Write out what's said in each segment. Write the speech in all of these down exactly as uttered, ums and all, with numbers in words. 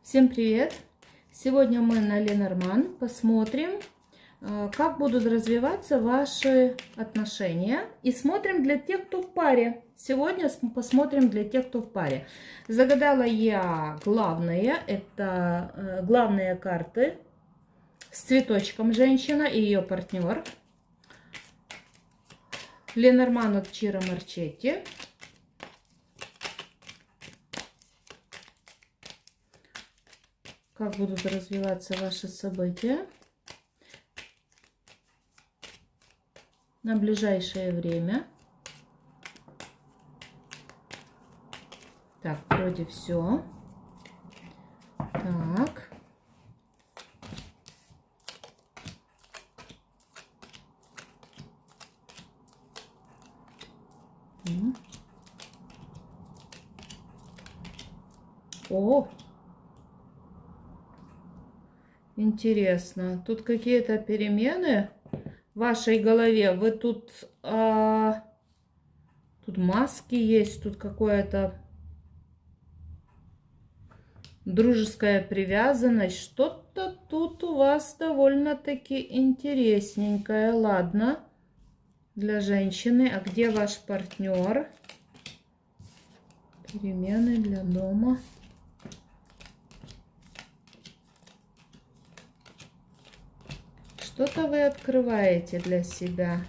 Всем привет! Сегодня мы на Ленорман посмотрим, как будут развиваться ваши отношения. И смотрим для тех, кто в паре. Сегодня посмотрим для тех, кто в паре. Загадала я главное. Это главные карты с цветочком женщина и ее партнер. Ленорман от Чиро Марчетти. Как будут развиваться ваши события на ближайшее время. Так, вроде все. Так. О! Интересно, тут какие-то перемены в вашей голове. Вы тут, а, тут маски есть, тут какое-то дружеская привязанность. Что-то тут у вас довольно-таки интересненькое. Ладно, для женщины. А где ваш партнер? Перемены для дома. Что-то вы открываете для себя.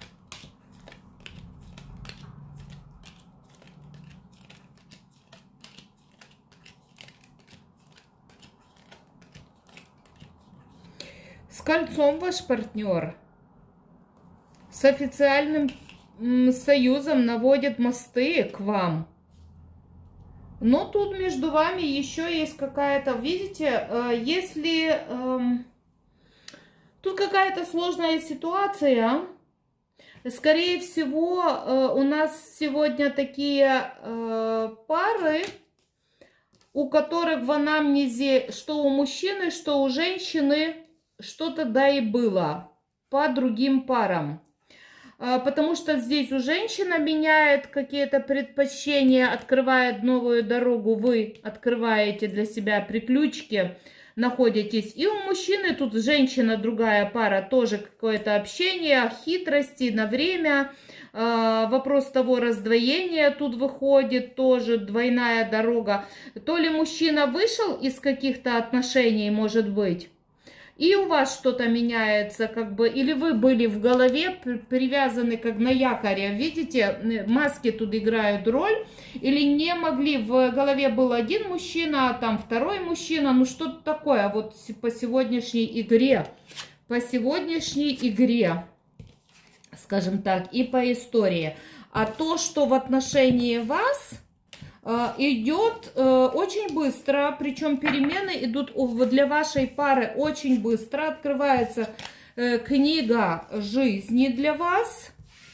С кольцом ваш партнер с официальным союзом наводит мосты к вам. Но тут между вами еще есть какая-то, видите, если... Тут какая-то сложная ситуация. Скорее всего, у нас сегодня такие пары, у которых в анамнезе, что у мужчины, что у женщины, что-то да и было по другим парам. Потому что здесь у женщины меняет какие-то предпочтения, открывает новую дорогу, вы открываете для себя приключки, находитесь. И у мужчины тут женщина, другая пара, тоже какое-то общение, хитрости на время. Э, вопрос того раздвоения тут выходит, тоже двойная дорога. То ли мужчина вышел из каких-то отношений, может быть, и у вас что-то меняется, как бы, или вы были в голове привязаны как на якоре, видите, маски тут играют роль, или не могли, в голове был один мужчина, а там второй мужчина, ну что-то такое, вот по сегодняшней игре, по сегодняшней игре, скажем так, и по истории. А то, что в отношении вас... идет очень быстро, причем перемены идут для вашей пары очень быстро. Открывается книга жизни для вас.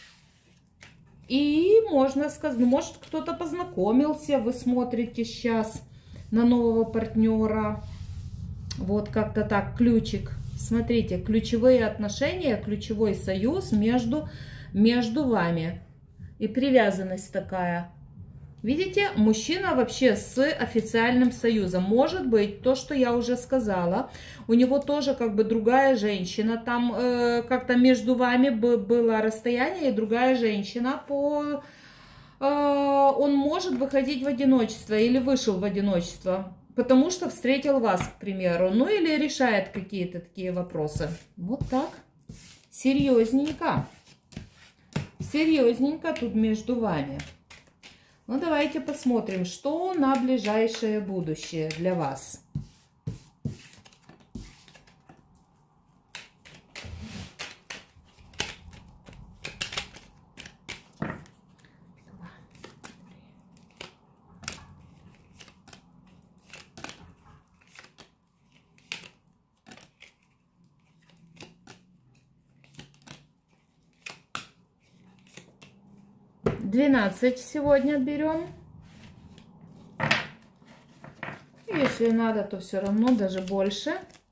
И можно сказать, может, кто-то познакомился, вы смотрите сейчас на нового партнера. Вот как-то так, ключик. Смотрите, ключевые отношения, ключевой союз между, между вами. И привязанность такая. Видите, мужчина вообще с официальным союзом. Может быть, то, что я уже сказала, у него тоже как бы другая женщина. Там э, как-то между вами было расстояние, и другая женщина. По, э, он может выходить в одиночество или вышел в одиночество, потому что встретил вас, к примеру. Ну или решает какие-то такие вопросы. Вот так. Серьезненько. Серьезненько тут между вами. Ну, давайте посмотрим, что на ближайшее будущее для вас. двенадцать сегодня берем. Если надо, то все равно даже больше.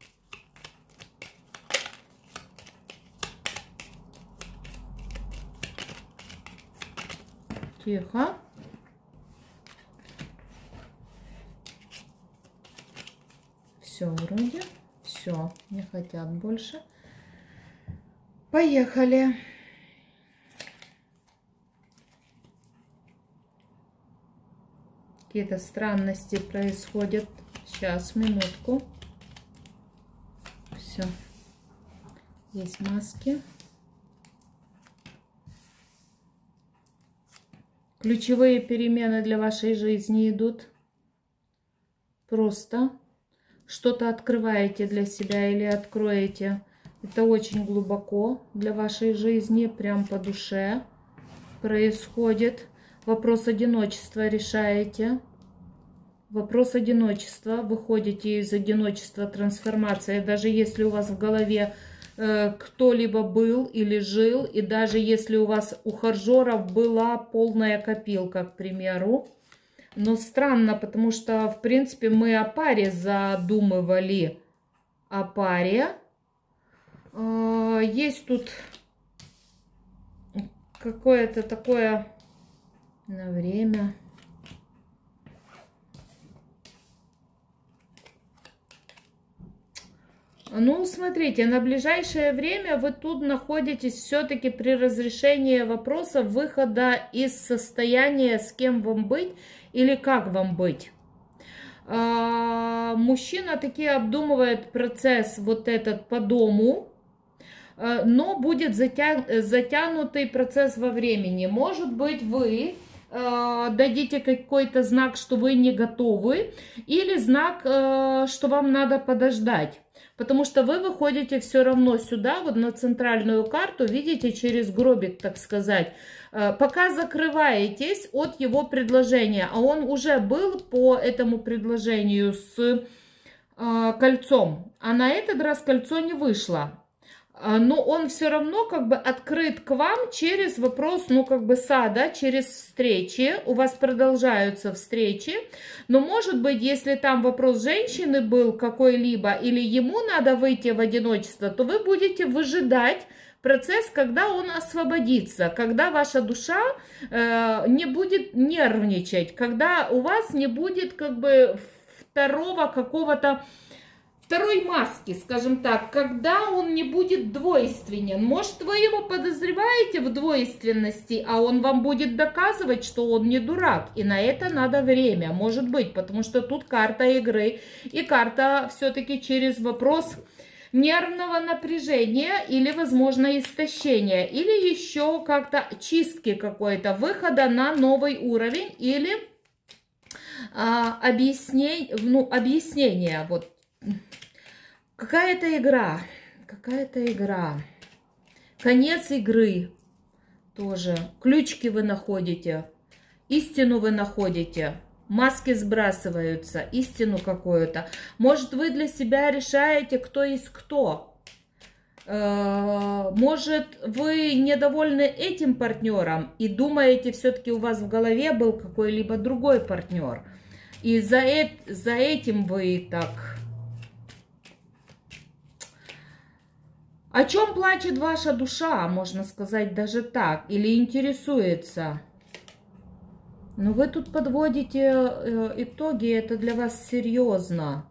Тихо. Все вроде. Все, не хотят больше. Поехали. Какие-то странности происходят. Сейчас, минутку. Все. Есть маски. Ключевые перемены для вашей жизни идут. Просто что-то открываете для себя или откроете. Это очень глубоко для вашей жизни, прям по душе происходит. Вопрос одиночества решаете. Вопрос одиночества. Выходите из одиночества, трансформация. Даже если у вас в голове э, кто-либо был или жил, и даже если у вас у ухажеров была полная копилка, к примеру. Но странно, потому что, в принципе, мы о паре задумывали. О паре. Э, есть тут какое-то такое на время. Ну, смотрите, на ближайшее время вы тут находитесь все-таки при разрешении вопроса выхода из состояния, с кем вам быть или как вам быть. А, мужчина таки обдумывает процесс вот этот по дому, но будет затя... затянутый процесс во времени. Может быть, вы э, дадите какой-то знак, что вы не готовы, или знак, э, что вам надо подождать. Потому что вы выходите все равно сюда, вот на центральную карту, видите, через гробик, так сказать, пока закрываетесь от его предложения. А он уже был по этому предложению с кольцом, а на этот раз кольцо не вышло. Но он все равно как бы открыт к вам через вопрос, ну как бы сада, через встречи. У вас продолжаются встречи. Но может быть, если там вопрос женщины был какой-либо, или ему надо выйти в одиночество, то вы будете выжидать процесс, когда он освободится, когда ваша душа э, не будет нервничать, когда у вас не будет как бы второго какого-то второй маски, скажем так, когда он не будет двойственен. Может, вы его подозреваете в двойственности, а он вам будет доказывать, что он не дурак. И на это надо время, может быть, потому что тут карта игры и карта все-таки через вопрос нервного напряжения или, возможно, истощения, или еще как-то чистки какой-то, выхода на новый уровень или а, объясней, ну, объяснения, вот. Какая-то игра, какая-то игра, конец игры тоже, ключики вы находите, истину вы находите, маски сбрасываются, истину какую-то. Может, вы для себя решаете, кто есть кто. Может, вы недовольны этим партнером и думаете, все-таки у вас в голове был какой-либо другой партнер. И за, э за этим вы так... О чем плачет ваша душа, можно сказать даже так, или интересуется? Но вы тут подводите э, итоги, это для вас серьезно.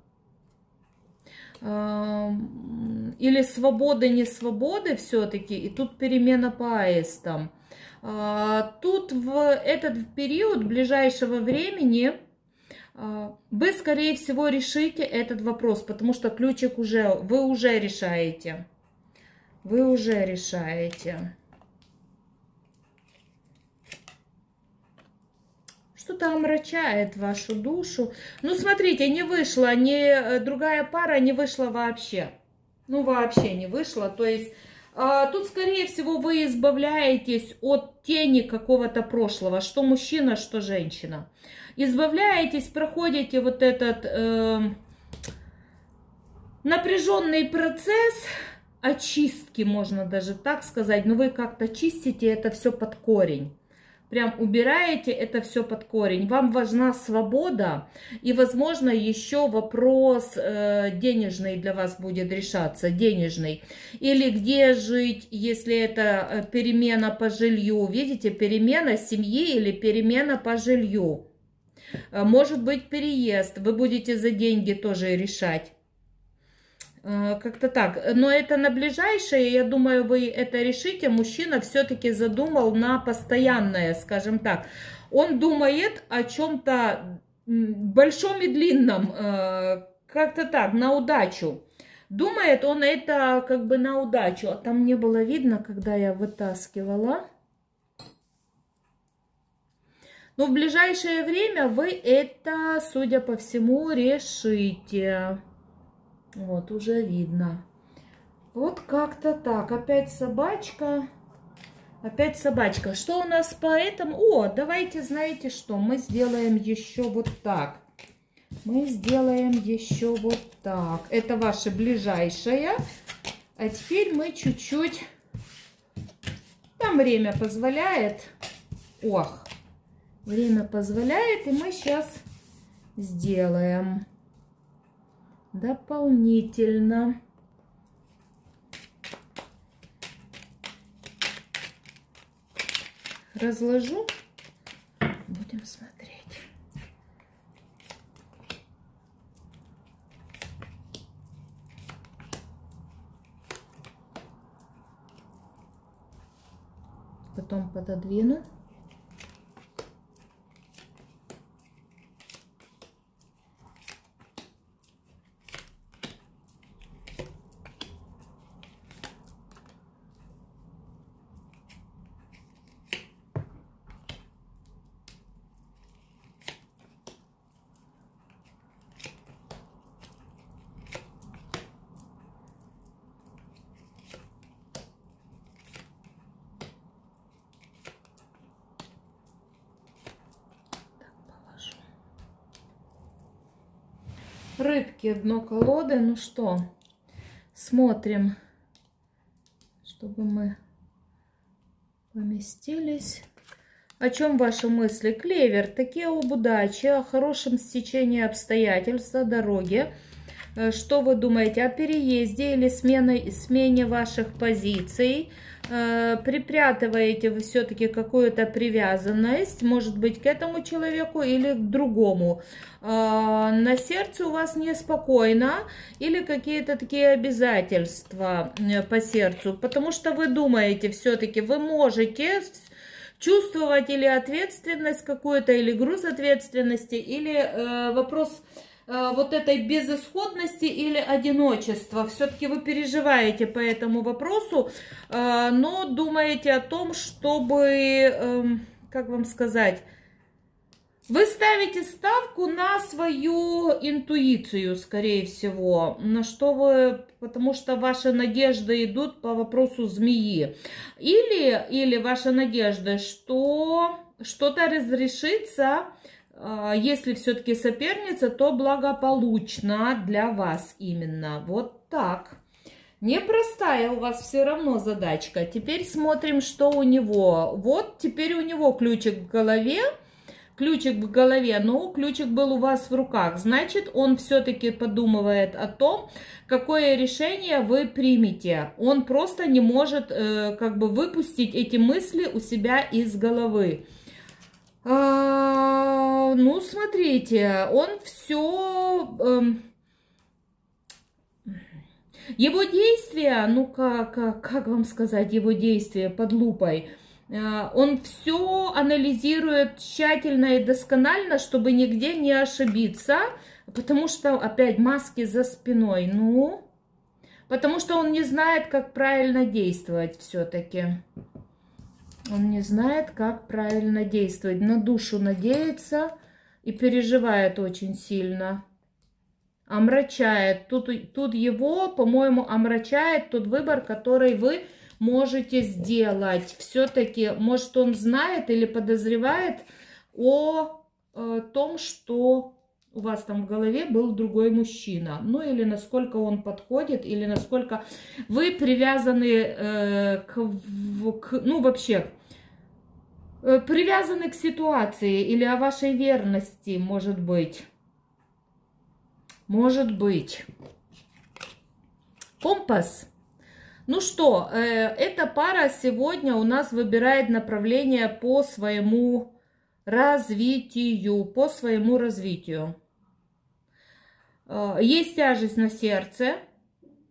Э, или свободы, не свободы все-таки, и тут перемена по аистам. Э, тут в этот период ближайшего времени э, вы, скорее всего, решите этот вопрос, потому что ключик уже, вы уже решаете. Вы уже решаете. Что-то омрачает вашу душу. Ну, смотрите, не вышла, ни другая пара не вышла вообще. Ну, вообще не вышла. То есть, э, тут, скорее всего, вы избавляетесь от тени какого-то прошлого. Что мужчина, что женщина. Избавляетесь, проходите вот этот э, напряженный процесс... очистки, можно даже так сказать, но вы как-то чистите это все под корень. Прям убираете это все под корень. Вам важна свобода и, возможно, еще вопрос э, денежный для вас будет решаться, денежный. Или где жить, если это перемена по жилью. Видите, перемена семьи или перемена по жилью. Может быть, переезд. Вы будете за деньги тоже решать. Как-то так. Но это на ближайшее, я думаю, вы это решите. Мужчина все-таки задумал на постоянное, скажем так. Он думает о чем-то большом и длинном, как-то так, на удачу. Думает он это как бы на удачу. А там не было видно, когда я вытаскивала. Но в ближайшее время вы это, судя по всему, решите. Вот, уже видно. Вот как-то так. Опять собачка. Опять собачка. Что у нас по этому? О, давайте, знаете что? Мы сделаем еще вот так. Мы сделаем еще вот так. Это ваше ближайшее. А теперь мы чуть-чуть... Там время позволяет. Ох. Время позволяет. И мы сейчас сделаем дополнительно. Разложу. Будем смотреть. Потом пододвину. Рыбки, дно колоды. Ну что, смотрим, чтобы мы поместились. О чем ваши мысли? Клевер. Такие об удаче, о хорошем стечении обстоятельств, о дороге. Что вы думаете о переезде или смене, смене ваших позиций? Припрятываете вы все-таки какую-то привязанность, может быть, к этому человеку или к другому. На сердце у вас неспокойно или какие-то такие обязательства по сердцу, потому что вы думаете, все-таки вы можете чувствовать или ответственность какую-то, или груз ответственности, или вопрос вот этой безысходности или одиночества. Все-таки вы переживаете по этому вопросу, но думаете о том, чтобы, как вам сказать, вы ставите ставку на свою интуицию, скорее всего, на что вы, потому что ваши надежды идут по вопросу змеи. Или, или ваша надежда, что что-то разрешится. Если все-таки соперница, то благополучно для вас именно. Вот так. Непростая у вас все равно задачка. Теперь смотрим, что у него. Вот теперь у него ключик в голове. Ключик в голове, но ключик был у вас в руках. Значит, он все-таки подумывает о том, какое решение вы примете. Он просто не может э, как бы выпустить эти мысли у себя из головы. А, ну, смотрите, он все... Э, его действия, ну, как, как вам сказать, его действия под лупой, э, он все анализирует тщательно и досконально, чтобы нигде не ошибиться, потому что, опять, маски за спиной, ну, потому что он не знает, как правильно действовать все-таки. Он не знает, как правильно действовать. На душу надеется и переживает очень сильно. Омрачает. Тут, тут его, по-моему, омрачает тот выбор, который вы можете сделать. Все-таки, может, он знает или подозревает о э, том, что у вас там в голове был другой мужчина. Ну, или насколько он подходит, или насколько вы привязаны э, к, к... Ну, вообще, э, привязаны к ситуации или о вашей верности, может быть. Может быть. Компас. Ну что, э, эта пара сегодня у нас выбирает направление по своему развитию. По своему развитию. Есть тяжесть на сердце.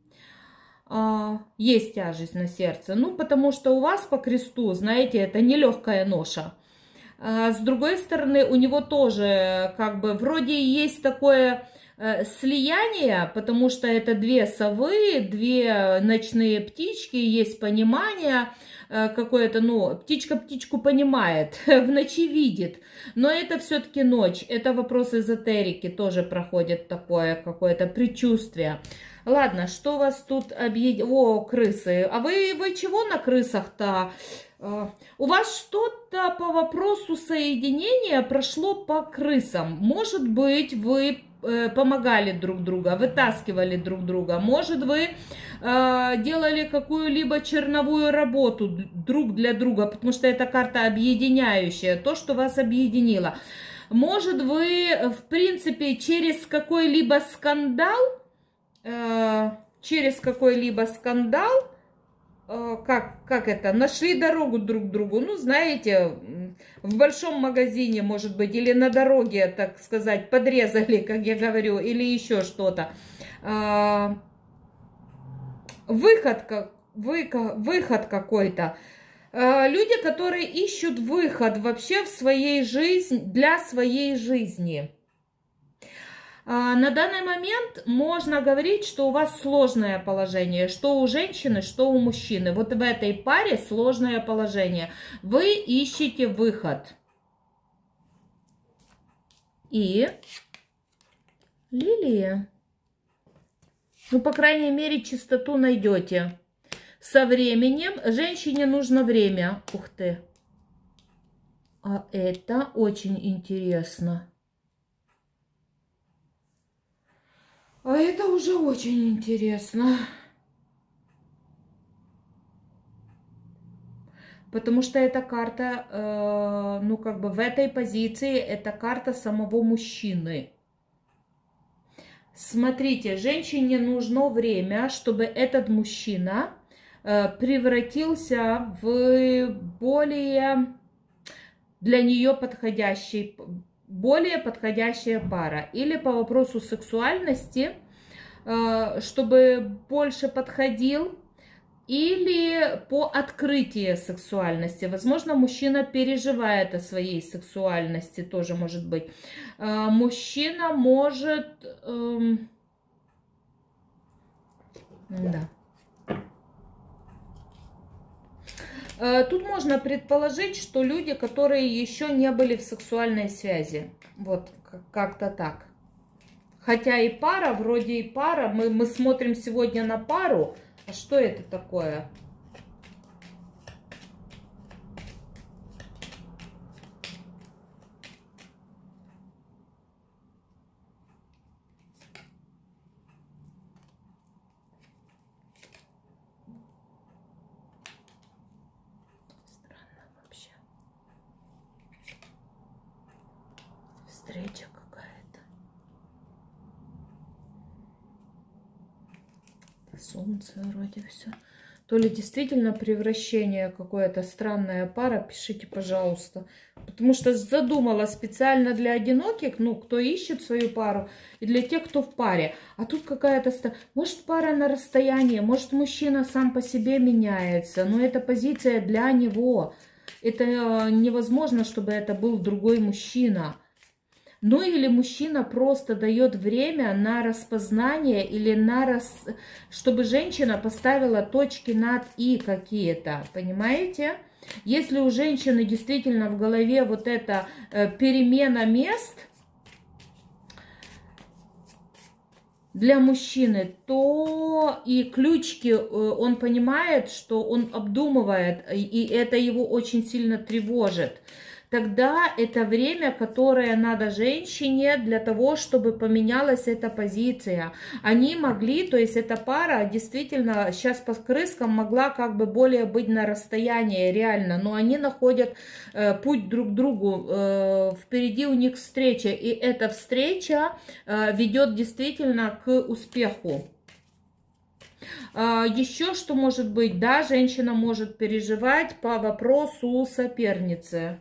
а, есть тяжесть на сердце. Ну, потому что у вас по кресту, знаете, это нелегкая ноша. А с другой стороны, у него тоже как бы вроде есть такое э, слияние, потому что это две совы, две ночные птички, есть понимание э, какое-то, ну, птичка птичку понимает, в ночи видит, но это все-таки ночь, это вопрос эзотерики, тоже проходит такое какое-то предчувствие. Ладно, что вас тут объединяет? О, крысы, а вы, вы чего на крысах-то? У вас что-то по вопросу соединения прошло по крысам. Может быть, вы помогали друг друга, вытаскивали друг друга. Может, вы делали какую-либо черновую работу друг для друга, потому что это карта объединяющая, то, что вас объединило. Может, вы, в принципе, через какой-либо скандал, через какой-либо скандал, Как, как это, нашли дорогу друг к другу, ну, знаете, в большом магазине, может быть, или на дороге, так сказать, подрезали, как я говорю, или еще что-то. Выход, выход какой-то. Люди, которые ищут выход вообще в своей жизни, для своей жизни. На данный момент можно говорить, что у вас сложное положение, что у женщины, что у мужчины. Вот в этой паре сложное положение. Вы ищете выход. И лилия. Ну, по крайней мере, чистоту найдете. Со временем женщине нужно время. Ух ты. А это очень интересно. А это уже очень интересно. Потому что эта карта, э, ну как бы в этой позиции, это карта самого мужчины. Смотрите, женщине нужно время, чтобы этот мужчина э, превратился в более для нее подходящий, более подходящая пара. Или по вопросу сексуальности, чтобы больше подходил, или по открытию сексуальности. Возможно, мужчина переживает о своей сексуальности, тоже может быть. Мужчина может... Эм... Да. Тут можно предположить, что люди, которые еще не были в сексуальной связи. Вот как-то так. Хотя и пара, вроде и пара. Мы, мы смотрим сегодня на пару. А что это такое? Встреча какая-то. Солнце вроде все. То ли действительно превращение какое-то, странная пара, пишите, пожалуйста. Потому что задумала специально для одиноких, ну, кто ищет свою пару, и для тех, кто в паре. А тут какая-то... Может, пара на расстоянии, может, мужчина сам по себе меняется, но это позиция для него. Это невозможно, чтобы это был другой мужчина. Ну или мужчина просто дает время на распознание или на рас... чтобы женщина поставила точки над «и» какие-то, понимаете? Если у женщины действительно в голове вот эта э, перемена мест для мужчины, то и ключики э, он понимает, что он обдумывает, и это его очень сильно тревожит. Тогда это время, которое надо женщине для того, чтобы поменялась эта позиция. Они могли, то есть эта пара действительно сейчас по крыскам могла как бы более быть на расстоянии реально, но они находят э, путь друг к другу, э, впереди у них встреча, и эта встреча э, ведет действительно к успеху. Еще что может быть, да, женщина может переживать по вопросу соперницы.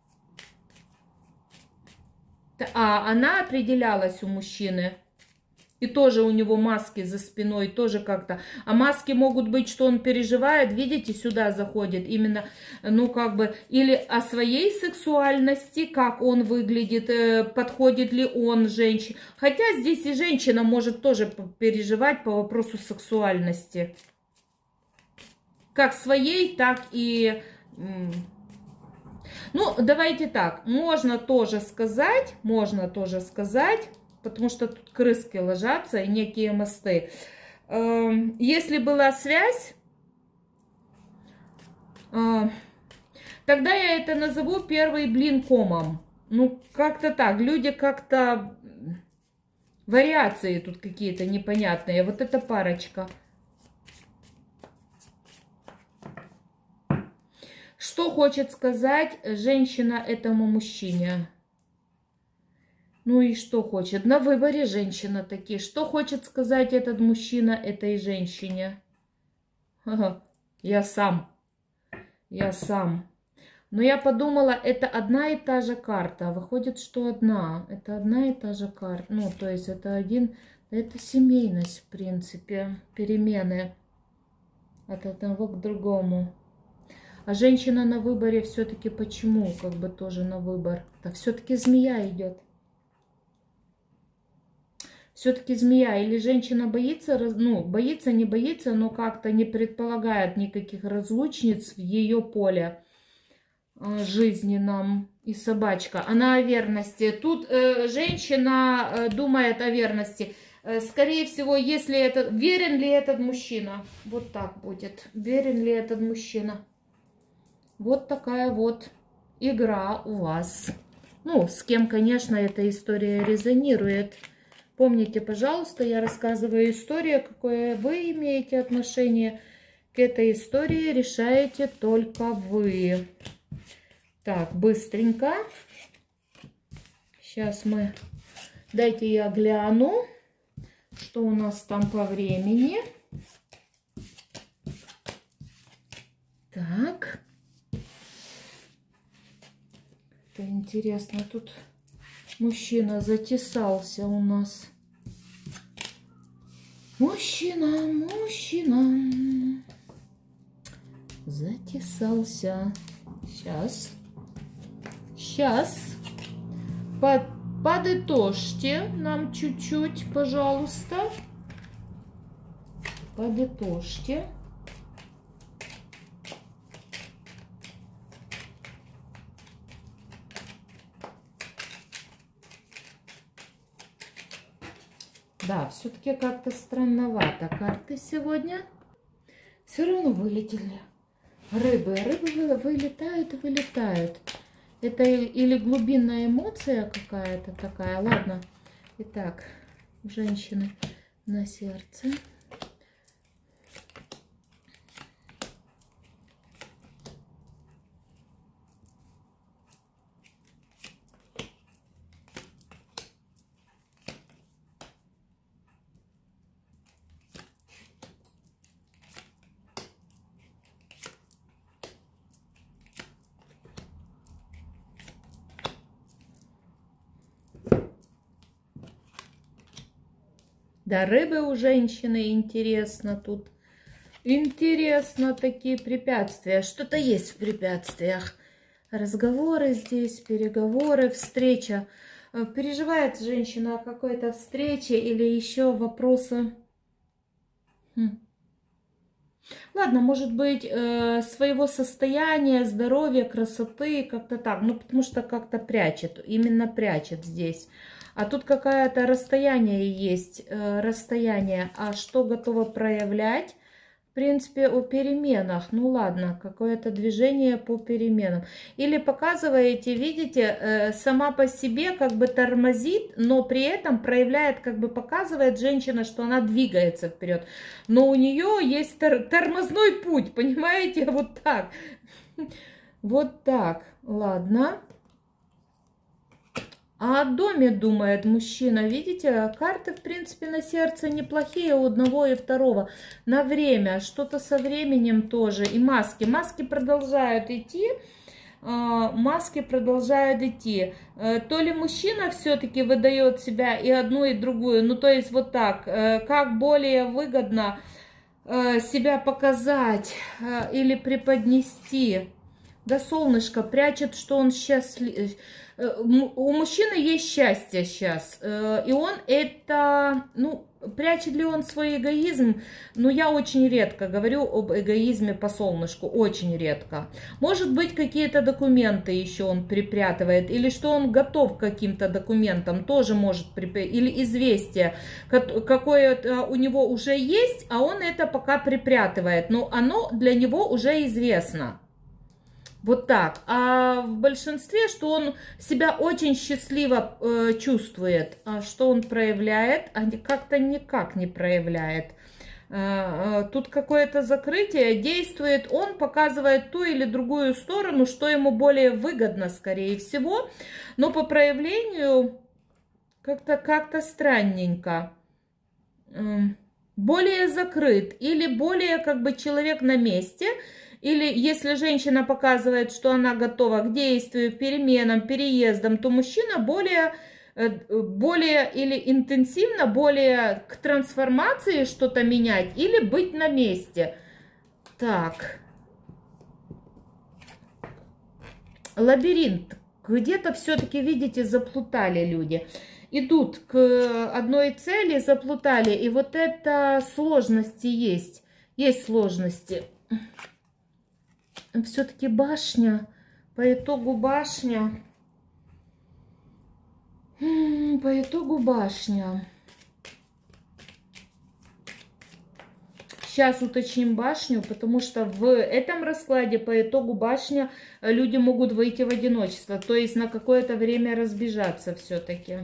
А она определялась у мужчины. И тоже у него маски за спиной, тоже как-то. А маски могут быть, что он переживает, видите, сюда заходит именно, ну как бы, или о своей сексуальности, как он выглядит, подходит ли он женщине. Хотя здесь и женщина может тоже переживать по вопросу сексуальности. Как своей, так и... Ну, давайте так, можно тоже сказать, можно тоже сказать... Потому что тут крыски ложатся и некие мосты. Если была связь, тогда я это назову первый блин комом. Ну, как-то так. Люди как-то... Вариации тут какие-то непонятные. Вот эта парочка. Что хочет сказать женщина этому мужчине? Ну и что хочет? На выборе женщина такие. Что хочет сказать этот мужчина этой женщине? Ага, я сам. Я сам. Но я подумала, это одна и та же карта. Выходит, что одна. Это одна и та же карта. Ну, то есть это один... Это семейность, в принципе. Перемены от одного к другому. А женщина на выборе все-таки почему? Как бы тоже на выбор. Да все-таки змея идет. Все-таки змея или женщина боится, ну, боится, не боится, но как-то не предполагает никаких разлучниц в ее поле жизненном. И собачка. Она о верности. Тут э, женщина э, думает о верности. Э, скорее всего, если это... Верен ли этот мужчина? Вот так будет. Верен ли этот мужчина? Вот такая вот игра у вас. Ну, с кем, конечно, эта история резонирует. Помните, пожалуйста, я рассказываю историю, какое вы имеете отношение к этой истории, решаете только вы. Так, быстренько. Сейчас мы... Дайте я гляну, что у нас там по времени. Так. Это интересно, тут... Мужчина затесался у нас. Мужчина, мужчина. Затесался. Сейчас. Сейчас. Под, подытожьте нам чуть-чуть, пожалуйста. Подытожьте. Да, все-таки как-то странновато карты сегодня. Все равно вылетели. Рыбы. Рыбы вылетают и вылетают. Это или глубинная эмоция какая-то такая. Ладно. Итак, женщины на сердце. Да, рыбы у женщины, интересно тут. Интересно, такие препятствия. Что-то есть в препятствиях. Разговоры здесь, переговоры, встреча. Переживает женщина о какой-то встрече или еще вопросы. Хм. Ладно, может быть, э, своего состояния, здоровья, красоты, как-то так. Ну, потому что как-то прячет, именно прячет здесь. А тут какое-то расстояние есть, э, расстояние. А что готово проявлять? В принципе, о переменах. Ну ладно, какое-то движение по переменам. Или показываете, видите, э, сама по себе как бы тормозит, но при этом проявляет, как бы показывает женщина, что она двигается вперед. Но у нее есть тор тормозной путь, понимаете? Вот так. Вот так. Ладно. А о доме думает мужчина. Видите, карты, в принципе, на сердце неплохие у одного и второго. На время, что-то со временем тоже. И маски. Маски продолжают идти. маски продолжают идти. То ли мужчина все-таки выдает себя и одну, и другую, ну то есть вот так, как более выгодно себя показать или преподнести. Да, солнышко прячет, что он счастлив. У мужчины есть счастье сейчас, и он это, ну, прячет ли он свой эгоизм? Ну, я очень редко говорю об эгоизме по солнышку, очень редко. Может быть, какие-то документы еще он припрятывает, или что он готов к каким-то документам, тоже может припрятать, или известие, какое у него уже есть, а он это пока припрятывает, но оно для него уже известно. Вот так. А в большинстве, что он себя очень счастливо э, чувствует, а что он проявляет, а как-то никак не проявляет. Э, э, тут какое-то закрытие действует, он показывает ту или другую сторону, что ему более выгодно, скорее всего, но по проявлению как-то как-то странненько. Э, более закрыт или более как бы человек на месте. Или если женщина показывает, что она готова к действию, переменам, переездам, то мужчина более, более или интенсивно, более к трансформации что-то менять или быть на месте. Так. Лабиринт. Где-то все-таки, видите, заплутали люди. Идут к одной цели, заплутали. И вот это сложности есть. Есть сложности. Все-таки башня, по итогу башня, по итогу башня. Сейчас уточним башню, потому что в этом раскладе по итогу башня люди могут выйти в одиночество, то есть на какое-то время разбежаться все-таки.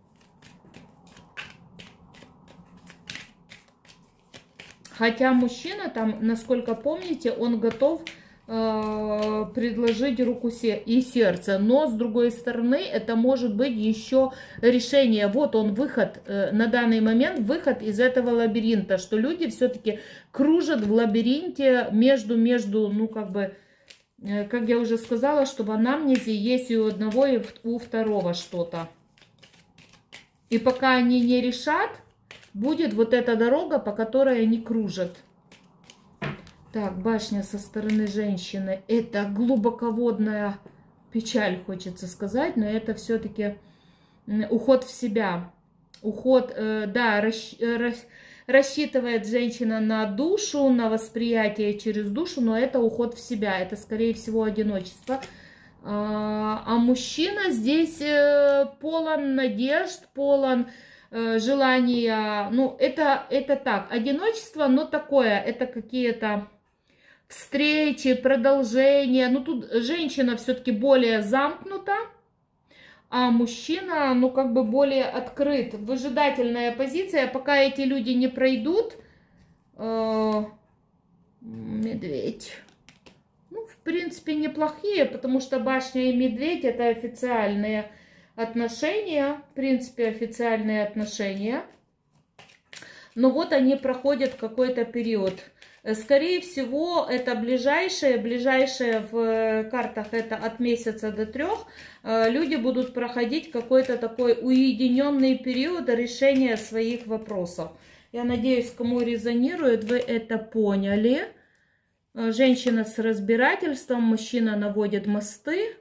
Хотя мужчина там, насколько помните, он готов предложить руку и сердце, но с другой стороны это может быть еще решение. Вот он выход на данный момент, выход из этого лабиринта, что люди все-таки кружат в лабиринте между между ну как бы, как я уже сказала, что в анамнезе есть и у одного и у второго что-то, и пока они не решат, будет вот эта дорога, по которой они кружат. Так, башня со стороны женщины. Это глубоководная печаль, хочется сказать, но это все-таки уход в себя. Уход, э, да, расщ, рас, рассчитывает женщина на душу, на восприятие через душу, но это уход в себя. Это, скорее всего, одиночество. А, а мужчина здесь э, полон надежд, полон э, желания. Ну, это, это так, одиночество, но такое, это какие-то встречи, продолжения. Ну, тут женщина все-таки более замкнута, а мужчина, ну, как бы более открыт. Выжидательная позиция, пока эти люди не пройдут. Э, медведь. Ну, в принципе, неплохие, потому что башня и медведь — это официальные отношения. В принципе, официальные отношения. Но вот они проходят какой-то период. Скорее всего, это ближайшее, ближайшее в картах это от месяца до трех, люди будут проходить какой-то такой уединенный период решения своих вопросов. Я надеюсь, кому резонирует, вы это поняли. Женщина с разбирательством, мужчина наводит мосты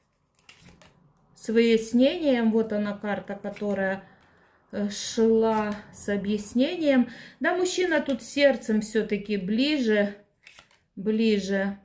с выяснением. Вот она карта, которая шла с объяснением. Да, мужчина тут сердцем все-таки ближе, ближе.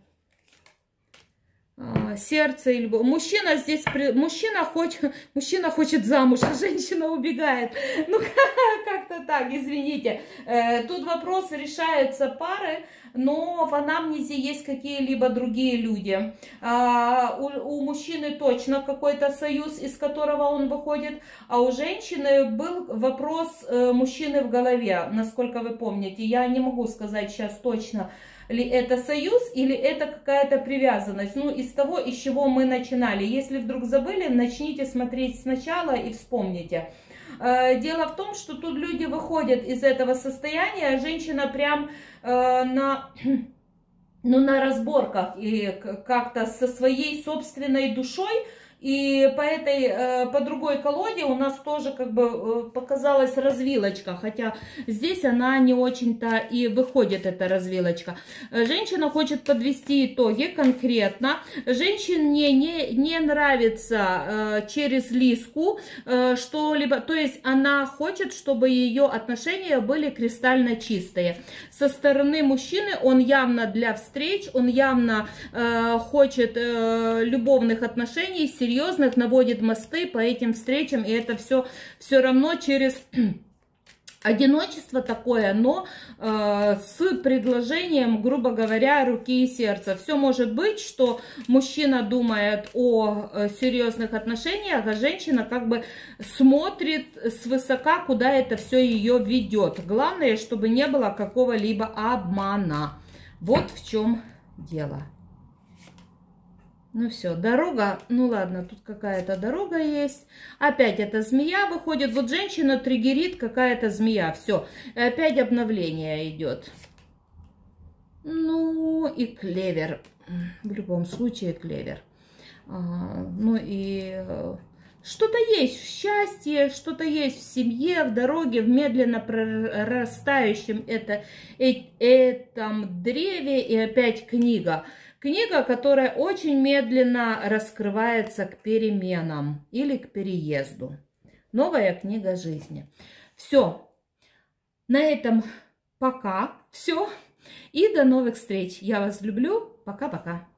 Сердце или мужчина здесь, мужчина хочет, мужчина хочет замуж, а женщина убегает. Ну, как-то так, извините. Тут вопрос решается пары, но в анамнезе есть какие-либо другие люди. У, у мужчины точно какой-то союз, из которого он выходит, а у женщины был вопрос мужчины в голове, насколько вы помните. Я не могу сказать сейчас точно, ли это союз или это какая-то привязанность. Ну, из того, из чего мы начинали. Если вдруг забыли, начните смотреть сначала и вспомните. Дело в том, что тут люди выходят из этого состояния, женщина прям э, на... ну, на разборках и как-то со своей собственной душой. И по этой, по другой колоде у нас тоже как бы показалась развилочка, хотя здесь она не очень-то и выходит, эта развилочка. Женщина хочет подвести итоги конкретно. Женщине не, не нравится через лиску что-либо, то есть она хочет, чтобы ее отношения были кристально чистые. Со стороны мужчины он явно для встреч, он явно хочет любовных отношений, серьезных, наводит мосты по этим встречам, и это все все равно через одиночество такое, но э, с предложением, грубо говоря, руки и сердца. Все может быть, что мужчина думает о э, серьезных отношениях, а женщина как бы смотрит свысока, куда это все ее ведет. Главное, чтобы не было какого-либо обмана. Вот в чем дело. Ну все, дорога, ну ладно, тут какая-то дорога есть. Опять эта змея выходит. Вот женщина триггерит какая-то змея. Все, опять обновление идет. Ну и клевер. В любом случае клевер. А, ну и что-то есть в счастье, что-то есть в семье, в дороге, в медленно прорастающем это, э, этом древе. И опять книга. Книга, которая очень медленно раскрывается к переменам или к переезду. Новая книга жизни. Все. На этом пока. Все. И до новых встреч. Я вас люблю. Пока-пока.